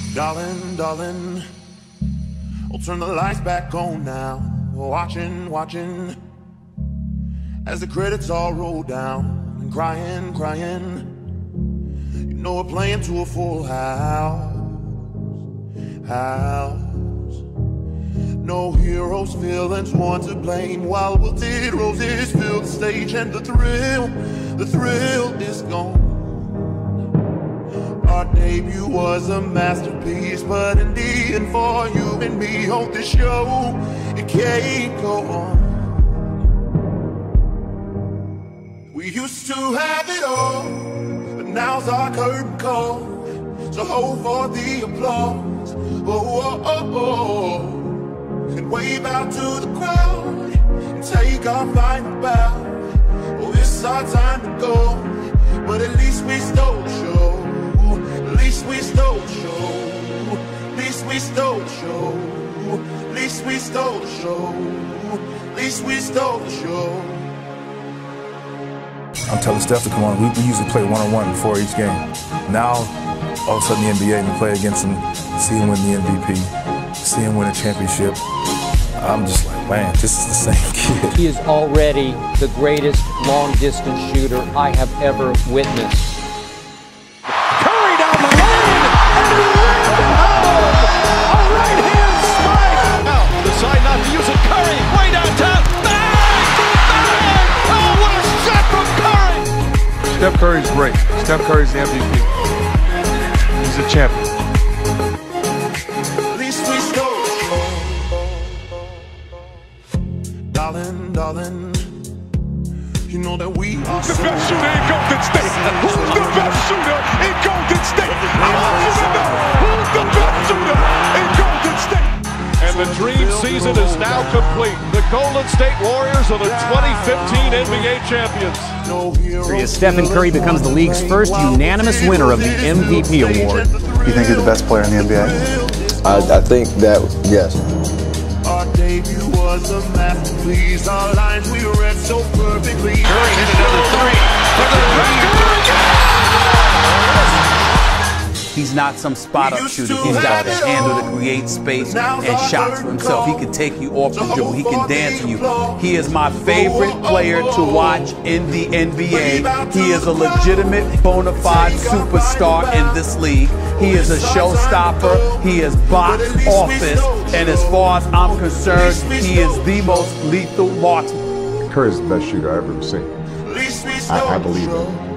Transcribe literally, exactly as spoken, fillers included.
Darling, darling, I'll turn the lights back on now. Watching, watching, as the credits all roll down. And crying, crying, you know we're playing to a full house. House. No heroes, villains, one to blame. While wilted roses fill the stage, and the thrill, the thrill is gone. Our debut was a masterpiece, but in the end, for you and me on this show, it can't go on. We used to have it all, but now's our curtain call. So hold for the applause, oh, oh, oh, oh. And wave out to the crowd and take our final bow. Oh, it's our time to go, but at least we stole the show. At least we stole the show. At least we stole the show. At least we stole the show. At least we stole the show. I'm telling Steph to come on. We, we usually play one-on-one before each game. Now, all of a sudden, the N B A, and we play against him, see him win the M V P, see him win a championship. I'm just like, man, this is the same kid. He is already the greatest long-distance shooter I have ever witnessed. Curry down the lane, and he ripped it home! A right-hand spike! Now, decide not to use it. Curry, way downtown. Bang! Bang! Oh, what a shot from Curry! Steph Curry's great. Steph Curry's the M V P. He's a champion. At least we stole the show. Darling, darling, you know that we are The best shooter in Golden State. Who's the best shooter in Golden State? I want you to know who's the best shooter in Golden State. And the dream season is now complete. The Golden State Warriors are the twenty fifteen N B A champions. So yes, Stephen Curry becomes the league's first unanimous winner of the M V P award. You think you're the best player in the N B A? I, I think that, yes. Our debut was a masterpiece. Our lines we read so perfectly. Curry hit another three. For the He's not some spot-up shooter. He's got the handle to create space and shots for himself. He can take you off the dribble. He can dance with you. He is my favorite player to watch in the N B A. He is a legitimate, bona fide superstar in this league. He is a showstopper. He is box office. And as far as I'm concerned, he is the most lethal marksman. Curry's the best shooter I've ever seen. I, I believe it.